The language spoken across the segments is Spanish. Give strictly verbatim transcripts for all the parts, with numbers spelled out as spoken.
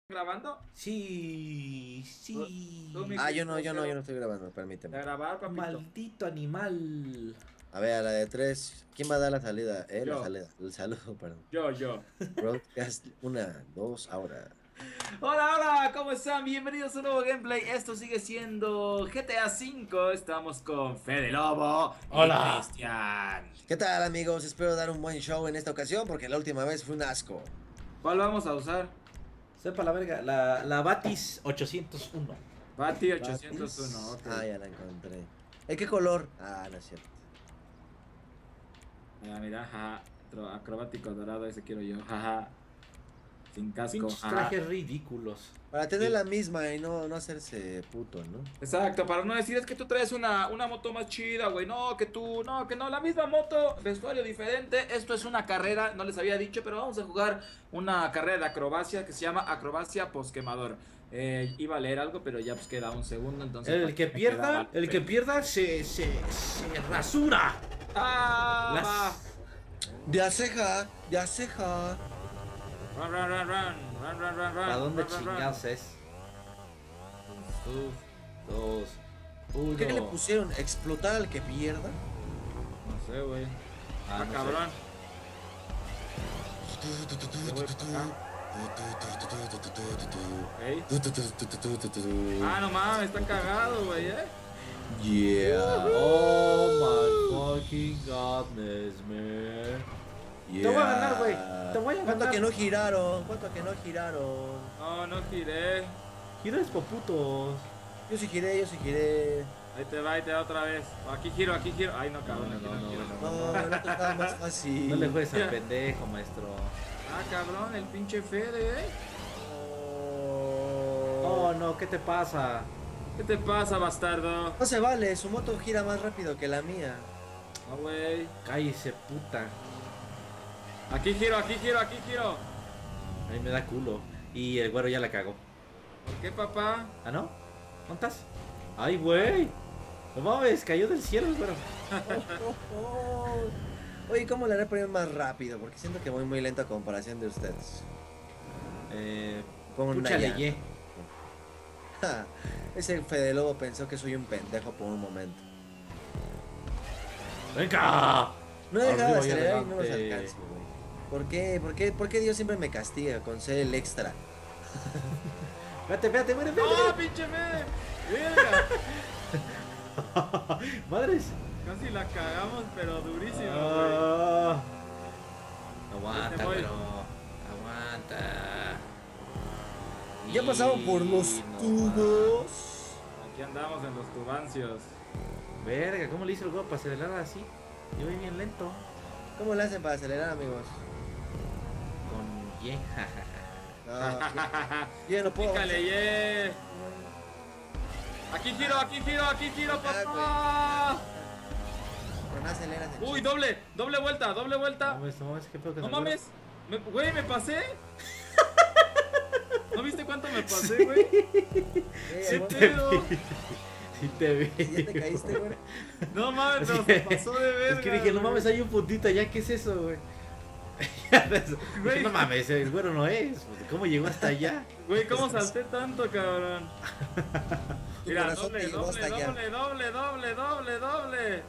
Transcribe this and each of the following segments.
¿Grabando? Sí, sí. Tú, tú, mi Ah, yo no, yo no, Cristo, yo no estoy grabando, ¿De permíteme. grabar, papito? Maldito animal. A ver, a la de tres, ¿quién va a dar la salida? Eh, la Yo, salida, el saludo, perdón. yo, yo. Broadcast, una, dos, ahora. Hola, hola, ¿cómo están? Bienvenidos a un nuevo gameplay. Esto sigue siendo G T A cinco. Estamos con Fede Lobo y Hola. Cristian. ¿Qué tal, amigos? Espero dar un buen show en esta ocasión porque la última vez fue un asco. ¿Cuál vamos a usar? Sepa la verga, la, la Batis ochocientos uno. Bati ochocientos uno, ok. Ah, ya la encontré. ¿En qué color? Ah, no es cierto. Mira, mira, jaja. Tro- Acrobático dorado, ese quiero yo, jaja. Sin casco, Pinches jaja. trajes ridículos. Para tener Sí. la misma y no, no hacerse puto, ¿no? Exacto, para no decir es que tú traes una, una moto más chida, güey. No, que tú, no, que no, la misma moto, vestuario diferente. Esto es una carrera, no les había dicho, pero vamos a jugar una carrera de acrobacia que se llama acrobacia posquemador. Eh, iba a leer algo, pero ya pues queda un segundo, entonces. El pues, que me pierda, quedaba- el que pierda se, se, se rasura. ¡Ah! Las- De aceja, de aceja. Va. Run, run, run, run, run, run, run, run. ¿Para dónde run, run, run. chingados es? Uf, dos, uno. ¿Qué le pusieron? ¿Explotar al que pierda? No sé, güey. Ah, Ah, no sé. cabrón. Yo voy para acá. Ok. Ah, no mames, está cagado, güey, eh. Yeah. Oh my fucking godness, man. Yeah. Te voy a ganar, güey. Te voy a ¿Cuánto ganar. que no giraron? ¿Cuánto que no giraron? No, no giré. Giros poputos. Yo sí giré, yo sí giré. Ahí te va, ahí te va otra vez. Aquí giro, aquí giro. Ay, no, cabrón, No, aquí no, no, no, giro. no. No, el otro estaba más fácil. No le juegues al pendejo, maestro. Ah, cabrón, el pinche Fede, eh. Oh, no, ¿qué te pasa? ¿Qué te pasa, bastardo? No se vale, su moto gira más rápido que la mía. No, güey. Cállese, puta. Aquí giro, aquí giro, aquí giro. A mí me da culo. Y el güero ya la cagó. ¿Por qué, papá? ¿Ah, no? ¿Dónde estás? ¡Ay, güey! No mames, cayó del cielo el güero. Oh, oh, oh. Oye, ¿cómo le haré para ir más rápido? Porque siento que voy muy lento a comparación de ustedes. Eh. Pongo una Púchale, llanta. ye. Ja, ese Fede Lobo pensó que soy un pendejo por un momento. ¡Venga! No he dejado de Arriba y acelerar y no los adelante. alcanzo, güey. ¿Por qué? ¿Por qué? ¿Por qué Dios siempre me castiga con ser el extra? Espérate, espérate, güey, ¡Ah, espérate. pinche Fede! ¡Verga! Madres. Casi la cagamos, pero durísimo, güey. Ah. Ahí Aguanta, te voy. güero. Aguanta. Ya pasaron por los Y no tubos. Aquí andamos en los tubancios. va. Verga, ¿cómo le hizo el güey para acelerar así? Yo voy bien lento. ¿Cómo le hacen para acelerar, amigos? Con ye. No, ya, ya no puedo. Pícale, ye. Aquí giro, aquí giro, aquí giro, papá. Pero no aceleras el Uy, chico. doble, doble vuelta, doble No vuelta. mames, no mames, qué pedo que No se güero? mames. Me- Güey, me pasé. ¿No viste cuánto me pasé, güey? Eh, ¿Qué bueno, pedo? Sí te vi. ¿Ya te caíste, güey? No mames, pero se pasó de verga. Es que dije, no güey. mames, hay un puntito allá, ¿qué es eso, güey? Ya de eso. Güey. Dije, no mames, el güero no es. ¿Cómo llegó hasta allá? Güey, ¿cómo salté tanto, cabrón? Tu Mira, corazón doble, te llevó doble, hasta allá. doble, doble, doble, doble, doble.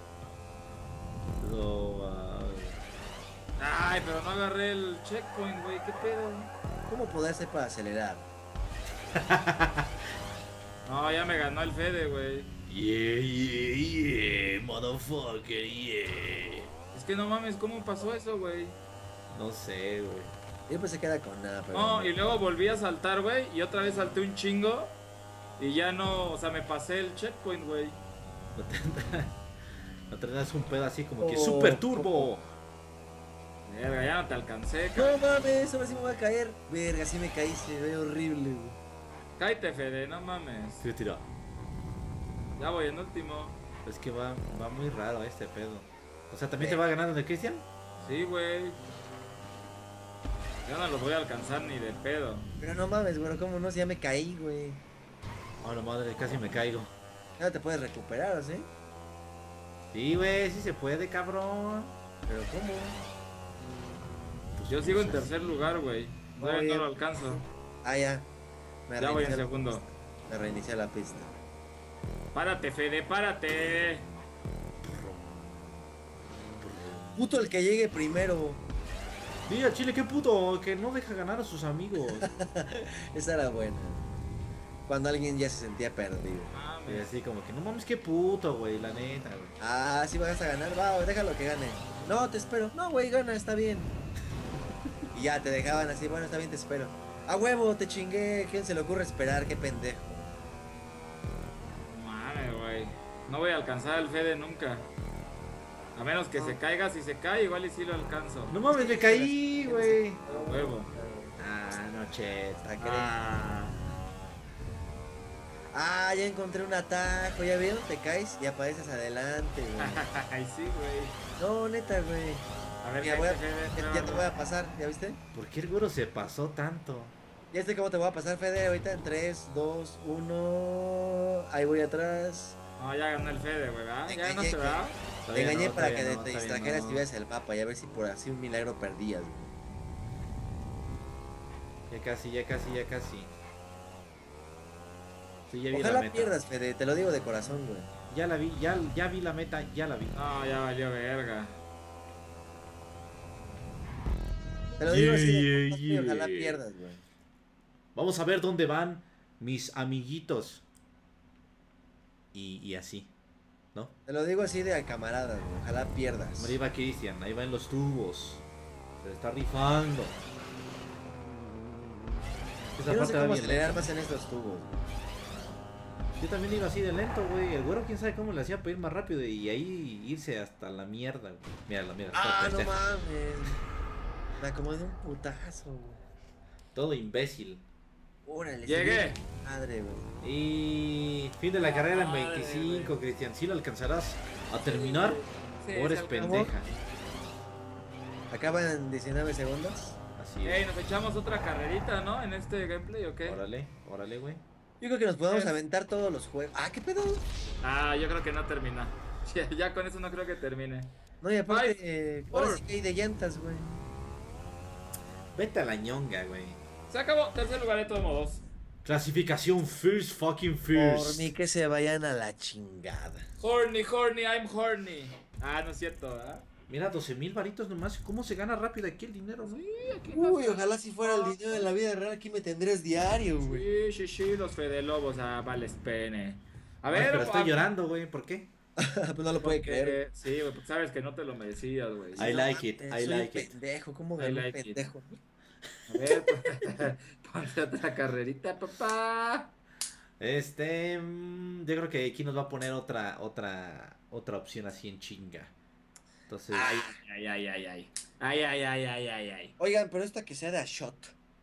No mames. Ay, pero no agarré el checkpoint, güey, ¿qué pedo? ¿Cómo poder ser para acelerar? No, ya me ganó el Fede, güey. Yeah, yeah, yeah, motherfucker, yeah. Es que no mames, ¿cómo pasó eso, güey? No sé, güey. Yo pensé que era con nada, pero. No, y luego volví a saltar, güey, y otra vez salté un chingo. Y ya no, o sea, me pasé el checkpoint, güey. No te, no te das un pedo así como que Oh, super turbo. Verga, ya no te alcancé, cabrón. No mames, ahora sí me voy a caer. Verga, sí me caí, se ve horrible, güey. Cállate, Fede, no mames. Sí, tira. Ya voy en último. Es que va, va muy raro este pedo. O sea, ¿también Eh. te va ganando el Cristian? Sí, güey. Ya no los voy a alcanzar ni de pedo. Pero no mames, güey, ¿cómo no? Si ya me caí, güey. Oh, la madre, casi me caigo. Ya no te puedes recuperar, ¿sí? Sí, güey, sí se puede, cabrón. Pero ¿cómo? Pues, Yo sigo en pues, tercer lugar, güey. Muy Todavía no bien. lo alcanzo. Ah, ya. Me Ya voy en reinicié la segundo. pista. Me reinicié la pista. Párate, Fede, párate. Puto el que llegue primero. Mira, Chile, qué puto, que no deja ganar a sus amigos. Esa era buena. Cuando alguien ya se sentía perdido. Y Mames. así como que, no mames, qué puto, güey, la neta, güey. Ah, sí vas a ganar, va, déjalo que gane. No, te espero. No, güey, gana, está bien. Y ya te dejaban así, bueno, está bien, te espero. A huevo, te chingué. ¿Quién se le ocurre esperar? Qué pendejo. Mames, güey. No voy a alcanzar al Fede nunca. A menos que se caiga, si se cae, igual y sí lo alcanzo. No mames, me caí, güey. Huevo. Ah, no, cheta. Está cre- Ah. Ah, ya encontré un atajo, ¿ya vieron? Te caes y apareces adelante, güey. Ay, sí, güey. No, neta, güey. A ver, Mira, voy a- cállate, Fede, ya, ya te no. voy a pasar, ¿ya viste? ¿Por qué el güero se pasó tanto? Ya sé cómo te voy a pasar, Fede, ahorita en tres, dos, uno. Ahí voy atrás. No, ya ganó el Fede, güey, ¿verdad? Te Ya no engañé, se va. Está Te bien, engañé no, para está que bien, no, te está bien, distrajeras no. y vieras el mapa y a ver si por así un milagro perdías, güey. Ya casi, ya casi, ya casi. Sí, ya vi la Ojalá meta. pierdas, Fede, te lo digo de corazón, güey. Ya la vi, ya, ya vi la meta, ya la vi. No, ya valió verga. Te lo digo así de Yeah, corazón, güey, ojalá yeah. pierdas, güey. Vamos a ver dónde van mis amiguitos. Y, y así, ¿no? Te lo digo así de a camaradas, güey. Ojalá pierdas. Ahí va Cristian, ahí va en los tubos. Se está rifando. Esa Yo no parte sé va cómo bien acelerar lenta. más en estos tubos, güey. Yo también iba así de lento, güey. El güero quién sabe cómo le hacía para ir más rápido y ahí irse hasta la mierda, güey. Míralo, mira. Ah, todo no pendejo. mames. Me acomodé un putazo, güey. Todo imbécil. Órale, Llegué. sí, madre, güey. Y fin de la carrera en Madre, veinticinco, Cristian. ¿Sí lo alcanzarás a terminar? Sí, ¿O eres se alcanzó. pendeja? Acaban en diecinueve segundos. Así Ey, es. nos echamos otra carrerita, ¿no? En este gameplay, ¿o qué? Órale, órale, güey. Yo creo que nos podemos Es- aventar todos los juegos. Ah, ¿qué pedo? Ah, yo creo que no termina. Ya, ya con eso no creo que termine. No, y aparte, Five, eh, ahora four. sí que hay de llantas, güey. Vete a la ñonga, güey. Se acabó, tercer lugar de todos modos. Clasificación first fucking Por first. mí que se vayan a la chingada. Horny, horny, I'm horny. Ah, no es cierto, ¿verdad? Mira, doce mil varitos nomás. ¿Cómo se gana rápido aquí el dinero, no? Sí, aquí Uy, no- ojalá si fuera el dinero de la vida real, aquí me tendrías diario, güey. Sí, sí, sí, los Fede Lobos, ah, vales pene. A Ay, ver, pero estoy a- llorando, güey. ¿Por qué? Pues no lo puede porque- creer. Sí, güey, porque sabes que no te lo merecías, güey. I No like it, mames, I soy like un it. pendejo, ¿cómo I ganó like it. pendejo? A ver, ponte otra carrerita, papá. Este, mm, yo creo que aquí nos va a poner otra, otra, otra opción así en chinga. Entonces, Ay, ay, ay, ay, ay. Ay, ay, ay, ay, ay, ay. Oigan, pero esta que sea de a shot.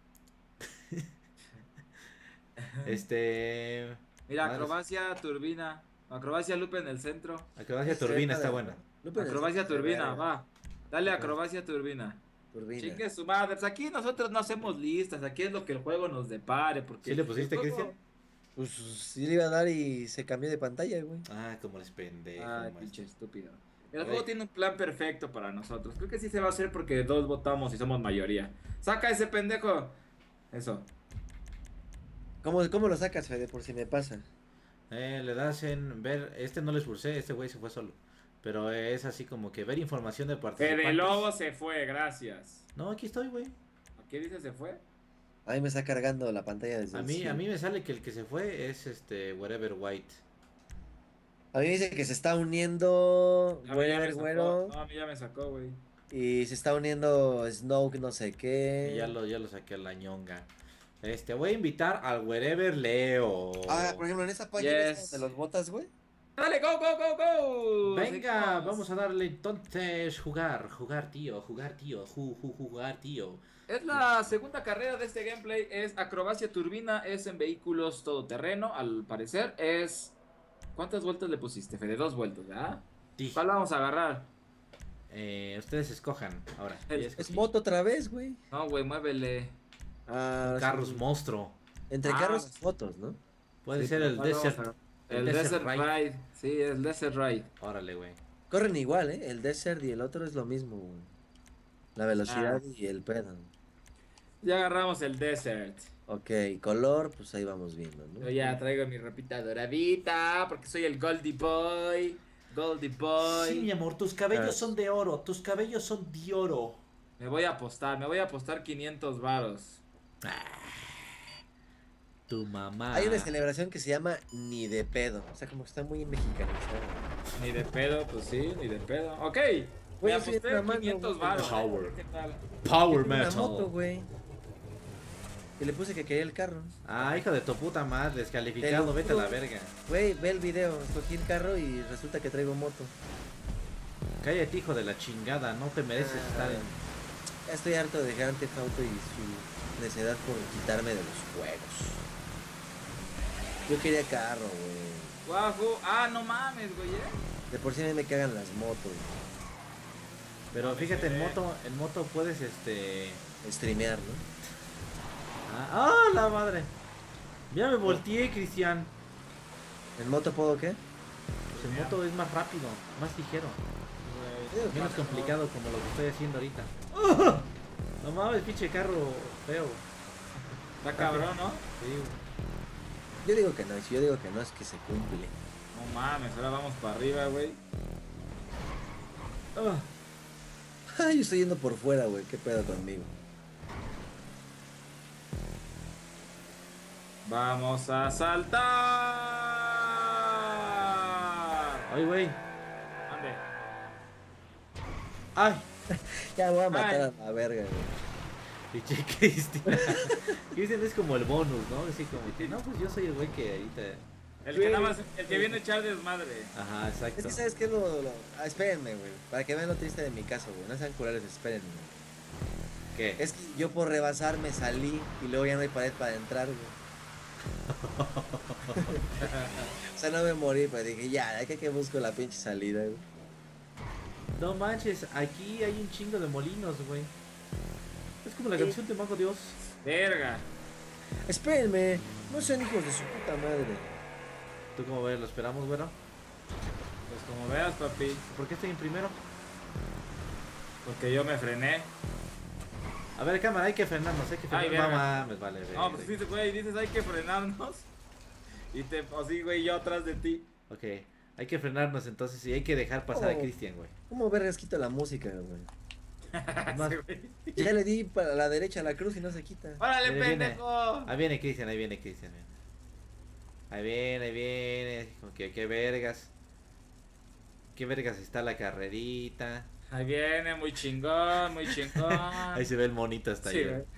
este, Mira, Madres. acrobacia, turbina. Acrobacia loop en el centro. acrobacia Esta turbina de- está buena. Lupe, Acrobacia esta de turbina, verga. va. Dale acrobacia turbina. Turbina. Chingue su madre. Pues aquí nosotros no hacemos listas. Aquí es lo que el juego nos depare. Porque ¿Sí le pusiste, el juego- Cristian? Pues sí le iba a dar y se cambió de pantalla, güey. Ah, como eres pendejo. Ay, maestro. pinche estúpido. El Ay. juego tiene un plan perfecto para nosotros. Creo que sí se va a hacer porque dos votamos y somos mayoría. ¡Saca ese pendejo! Eso. ¿Cómo, ¿Cómo lo sacas, Fede? Por si me pasa. Eh, le das en ver, este no lo expulsé, este güey se fue solo. Pero es así como que ver información de participantes. Fede Lobo se fue, gracias. No, aquí estoy, güey. ¿Qué dice se fue? A mí me está cargando la pantalla desde A el mí, cielo. a mí me sale que el que se fue es este Wherever White. A mí me dice que se está uniendo A mí ya me Güero, sacó. Güero, No, a mí ya me sacó, güey. y se está uniendo Snoke no sé qué. Y ya lo, ya lo saqué a la ñonga. Este, voy a invitar al Wherever Leo. Ah, por ejemplo, en esa página Yes. esa de los botas, güey. ¡Dale, go, go, go, go! Venga, Seguimos. vamos a darle entonces jugar, jugar tío, jugar tío, ju, ju, jugar tío. Es la segunda carrera de este gameplay. Es acrobacia turbina. Es en vehículos todoterreno. Al parecer es... ¿Cuántas vueltas le pusiste, Fede? Dos vueltas, ¿verdad? Sí. ¿Cuál vamos a agarrar? Eh, ustedes escojan ahora. El- ya Es escogí. moto otra vez, güey. No, güey, muévele. Ah, Carros sí. monstruo. Entre Ah, carros y motos, ¿no? Puede Sí, ser el ¿cuál vamos Desert. a- el El Desert Desert, Ride. Ride. Sí, el Desert Ride. Órale, güey. Corren igual, ¿eh? El Desert y el otro es lo mismo, güey. La velocidad Ah. y el pedo. Ya agarramos el Desert. Ok, color, pues ahí vamos viendo, ¿no? Yo ya traigo mi ropita doradita, porque soy el Goldie Boy. Goldie Boy. Sí, mi amor, tus cabellos Ah. son de oro, tus cabellos son de oro. Me voy a apostar, me voy a apostar quinientos varos. Tu mamá. Hay una celebración que se llama Ni de pedo. O sea, como que está muy mexicanizada. Ni de pedo, pues sí, ni de pedo. Ok, Güey, me estoy aposté mamando, quinientos güey. varos. Power. ¿Qué tal? Power Tengo una metal. moto, güey. Y le puse que quería el carro. Ah, hijo de tu puta madre, Te descalificado, lo vete a la juro. verga. Güey, ve el video. Escogí el carro y resulta que traigo moto. Cállate, hijo de la chingada, no te mereces Ah. estar en... Ya estoy harto de Grand Theft Auto y su necedad por quitarme de los juegos. Yo quería carro, güey. Guajo. Ah, no mames, güey. ¿eh? De por sí a mí me cagan las motos. Pero No, fíjate, en sí. moto, en moto puedes, este... Streamear, ¿no? Ah, ¡ah, la madre! Ya me volteé, Cristian. ¿En moto puedo qué? Pues en moto es más rápido, más ligero. Güey, Menos no, complicado como lo que estoy haciendo ahorita. No mames, pinche carro feo. Está cabrón, ¿no? Sí, güey. Yo digo que no, y si yo digo que no es que se cumple. No mames, ahora vamos para arriba, güey. Ah, Ay, yo estoy yendo por fuera, güey. ¿Qué pedo conmigo? Vamos a saltar. Ay, güey. Ande. Ay, Ya voy a matar Ay. a la verga, güey. pinche Cristian. Cristian es como el bonus, ¿no? Así como que, no, pues yo soy el güey que ahorita... El que nada más, el que viene a echar desmadre. Ajá, exacto. Es que, ¿sabes qué es lo, lo- Ah, espérenme, güey. Para que vean lo triste de mi caso, güey. No sean culeros, espérenme. ¿Qué? Es que yo por rebasar me salí y luego ya no hay pared para entrar, güey. O sea, no me morí, pero dije, ya, de que que busco la pinche salida, güey. No manches, aquí hay un chingo de molinos, güey. Es como la Sí. canción de Mago Dios. Verga. Espérenme, no sean hijos de su puta madre. ¿Tú cómo ves? ¿Lo esperamos, güero? Pues como veas, papi. ¿Por qué estoy en primero? Porque yo me frené. A ver, cámara, hay que frenarnos, hay que Ay, frenarnos. No verga. mames, vale, No, verga. pues dices, güey, dices hay que frenarnos. Y te, o sí, güey, yo atrás de ti. Ok, hay que frenarnos entonces y hay que dejar pasar a Oh. Cristian, güey. ¿Cómo vergas quito la música, güey? Más- Sí, güey. Ya le di para la derecha a la cruz y no se quita. ¡Órale, Viene, viene. pendejo! Ahí viene Cristian, ahí viene Cristian. Viene. Ahí viene, ahí viene. Como que qué vergas. Qué vergas está la carrerita. Ahí viene, muy chingón, muy chingón. Ahí se ve el monito hasta Sí, ahí. güey.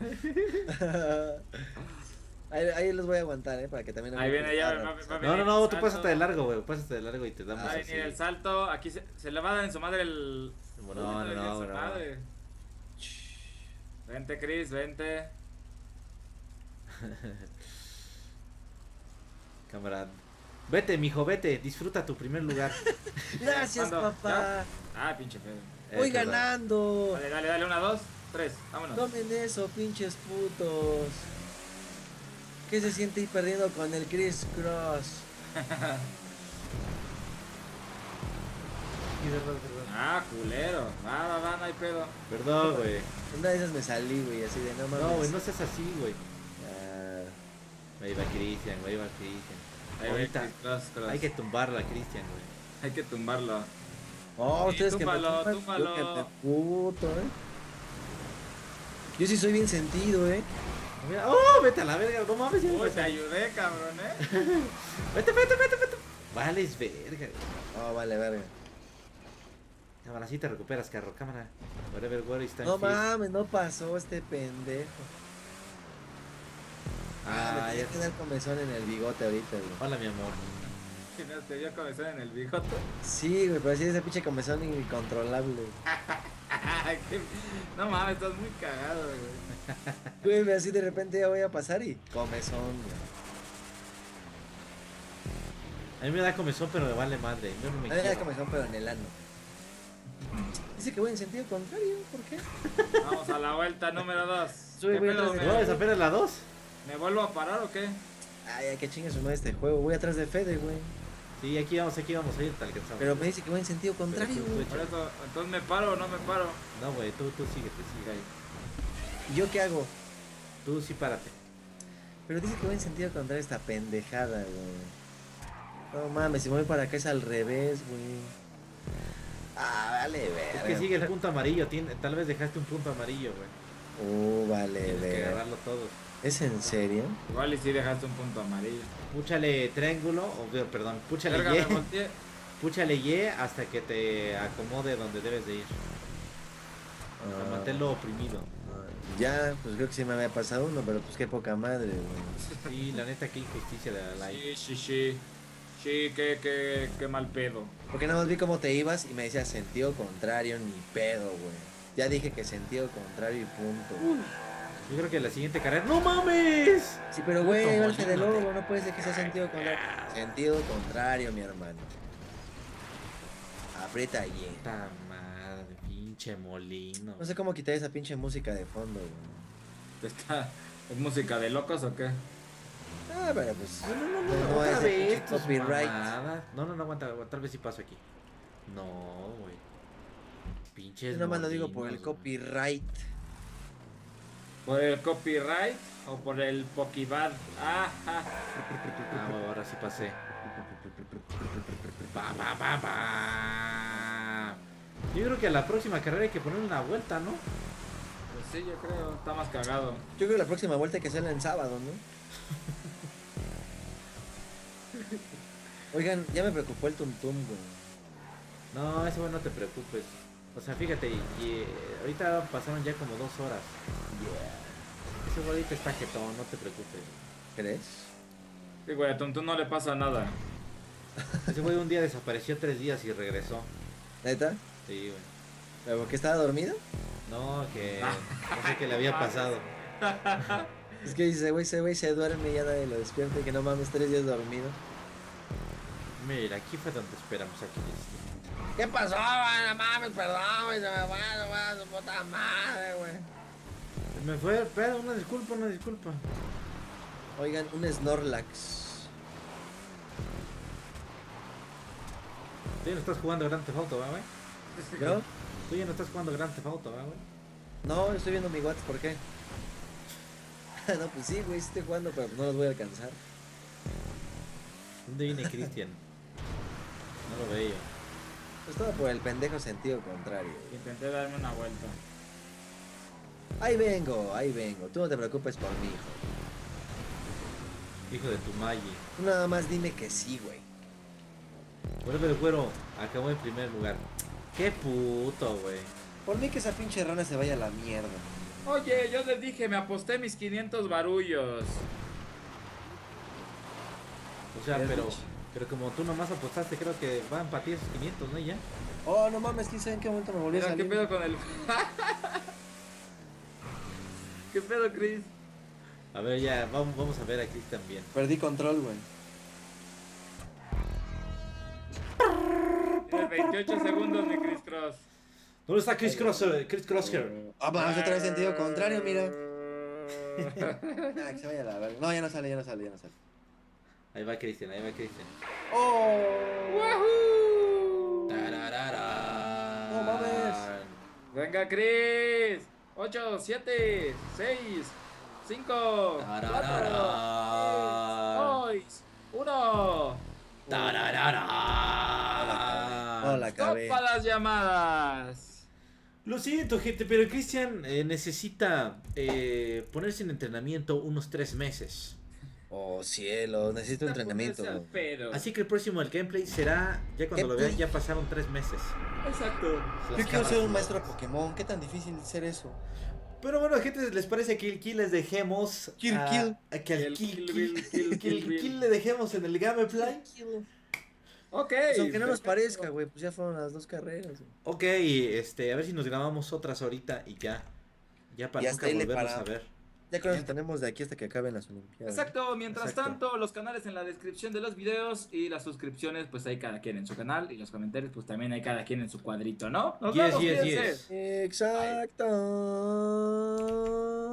ahí, ahí los voy a aguantar, ¿eh? Para que también... Ahí viene, ya, Ah, va- va- va- No, no, no, tú Salto. pásate de largo, güey. Pásate de largo y te damos Ah, Ahí así. viene el salto. Aquí se, se le va a dar en su madre el. No, no, en no, su no. madre. Vente, Chris, vente. Cámara. Vete, mijo, vete. Disfruta tu primer lugar. Gracias, ¿Cuándo? papá. Ah, pinche pedo. Voy Eh, perdón. ganando. Dale, dale, dale, una, dos, tres. Vámonos. Tomen eso, pinches putos. ¿Qué se siente ir perdiendo con el Chris Cross? Sí, perdón, perdón. Ah, culero. Va, va, va, no hay pedo. Perdón, güey. Una de esas me salí, güey, así de no mames. No, güey, no seas así, güey. Ah, Ahí va Cristian, güey, ahí va Cristian. Ahí va, Ahorita Chris, cross, cross. hay que tumbarla, Cristian, güey. Hay que tumbarlo. Oh, Sí, ustedes túmbalo, que me tumban, yo túmbalo. que me puto, eh. Yo sí soy bien sentido, eh. Mira, ¡oh! Vete a la verga, no mames. ya me Uy, te pasé. ayudé, cabrón, eh. Vete, vete, vete, vete. Vales, verga, güey. Oh, vale, verga. Cámara, sí te recuperas, carro, cámara. Whatever, where is time No fist. mames, no pasó este pendejo. Ah, me Ah, tenía ya. que dar comezón en el bigote ahorita, güey. Hola, mi amor. Que no te vio comezón en el bigote. Sí, güey, pero así ese pinche comezón incontrolable. Qué- No mames, estás muy cagado, güey. Güey, así de repente ya voy a pasar y comezón, güey. A mí me da comezón, pero me vale madre. Yo no me A mí me da quiero. comezón, pero en el ano. Dice que voy en sentido contrario, ¿por qué? Vamos a la vuelta número dos. Sube, ¿Qué voy pedo, atrás de- me- ¿No es apenas la dos? ¿Me vuelvo a parar o qué? Ay, ay, qué chingue su madre este juego. Voy atrás de Fede, güey. Sí, aquí vamos, aquí vamos a ir, te alcanzamos. Pero me dice que voy en sentido contrario, tú- güey. tú- Por eso, entonces me paro o no me paro. No, güey, tú, tú síguete, sigue ahí. ¿Y yo qué hago? Tú sí párate. Pero dice que va en sentido contrario esta pendejada, güey. No mames, si me voy para acá es al revés, güey. Ah, vale, verga. Es que sigue el punto amarillo, tiene, tal vez dejaste un punto amarillo, güey. Uh, vale, Tienes que verga. agarrarlo todo. ¿Es en serio? Igual y si dejaste un punto amarillo. Púchale triángulo, o perdón, púchale Verga, me Y, volteé. púchale Y hasta que te acomode donde debes de ir. O sea, Ah, manténlo oprimido. ya, pues creo que sí me había pasado uno, pero pues qué poca madre, güey. Sí, la neta, qué injusticia de la like. Sí, sí, sí. Sí, qué, qué, qué mal pedo. Porque nada más vi cómo te ibas y me decías sentido contrario, ni pedo, güey. Ya dije que sentido contrario y punto. Yo creo que la siguiente carrera. ¡No mames! Sí, pero güey, Puto verte de molino, lobo, no puede ser que sea sentido contrario. Sentido contrario, mi hermano. Aprieta Y. Puta madre, pinche molino. No sé cómo quitar esa pinche música de fondo, güey. Está, ¿es música de locos o qué? Ah, pero pues. No, no, no, pues no, otra es de vez pinche tus copyright. mamadas. No, no, no, aguanta, aguanta, tal vez sí paso aquí. No, güey. Pinches Yo nomás lo digo por el molinos, güey. copyright. ¿Por el copyright o por el Pokibad? Ah, ah. Ah, bueno, ahora sí pasé. Pa, pa, pa, pa. Yo creo que a la próxima carrera hay que poner una vuelta, ¿no? Pues sí, yo creo. Está más cagado. Yo creo que la próxima vuelta hay que hacerla en sábado, ¿no? Oigan, ya me preocupó el tuntum, güey. No, eso bueno, no te preocupes. O sea, fíjate, y, y, eh, ahorita pasaron ya como dos horas. Ese güey ahorita está jetón, no te preocupes. ¿Crees? Sí, güey, a Tuntún no le pasa nada. Ese güey un día desapareció tres días y regresó. ¿Neta? Sí, güey. ¿Pero por qué estaba dormido? No, que no sé qué le había pasado. Es que dice, güey, ese güey se duerme y ya nadie lo despierta y que no mames, tres días dormido. Mira, aquí fue donde esperamos aquí. ¿Qué pasó, güey? No mames, perdón, güey, se me fue, se fue, su puta madre, güey. Me fue el pedo, una disculpa, una disculpa. Oigan, un Snorlax. Tú ya no estás jugando Grand Theft Auto, ¿va, güey? ¿Yo? Tú ya no estás jugando Grand Theft Auto, ¿va, güey? No, estoy viendo mi WhatsApp, ¿por qué? No, pues sí, güey, sí estoy jugando, pero no los voy a alcanzar. ¿Dónde viene Cristian? No lo veo. Pues todo por el pendejo sentido contrario, güey. Intenté darme una vuelta. Ahí vengo, ahí vengo. Tú no te preocupes por mí, hijo. Hijo de tu Maggi. Tú nada más dime que sí, güey. Vuelve el güero, acabó en primer lugar. Qué puto, güey. Por mí que esa pinche rana se vaya a la mierda. Oye, yo les dije, me aposté mis quinientos barullos. O sea, ¿Qué has pero, dicho? pero como tú nomás apostaste, creo que van para ti esos quinientos, ¿no? Ya. Oh, no mames, quién sabe en qué momento me volví a Mira, ¿qué salir. pedo con el...? ¿Qué pedo, Chris? A ver, ya, vamos, vamos a ver a Cristian bien. Perdí control, güey. Tienes veintiocho segundos, mi Chris Cross. ¿Dónde está Chris Crosshair? Chris Crosshair. Ah, vamos otra vez sentido contrario, mira. Ah, que se vaya a la verga. No, ya no sale, ya no sale, ya no sale. Ahí va Cristian, ahí va Cristian. ¡Oh! ¡Wahoo! Tararara. No mames. Venga, Chris. ocho, siete, seis, cinco, cuatro, tres, dos, uno. Tararara. No la acabé. Topa las llamadas. Lo siento, gente, pero Cristian eh, necesita eh, ponerse en entrenamiento unos tres meses. Oh, cielo, necesito Está entrenamiento. ponerse al pedo. Así que el próximo el gameplay será, ya cuando lo vean, ¿Gameplay? ya pasaron tres meses. Exacto. Las Yo quiero cámaras ser un no. maestro de Pokémon. ¿Qué tan difícil es ser eso? Pero bueno, gente, ¿les parece que el kill les dejemos? Kill, a, kill. a que al El kill, kill, kill, bill, kill, que el kill, bill. kill le dejemos en el gameplay? Ok. Pues aunque no nos perfecto. parezca, güey, pues ya fueron las dos carreras. Güey. Ok, este, a ver si nos grabamos otras ahorita y ya. Ya para Y hasta nunca ahí le volvernos a paramos. ver. Ya con eso tenemos de aquí hasta que acaben las Olimpiadas. Exacto, mientras Exacto. tanto, los canales en la descripción de los videos y las suscripciones, pues hay cada quien en su canal y los comentarios, pues también hay cada quien en su cuadrito, ¿no? Nos Yes, vemos, yes, cuídense. yes. Exacto.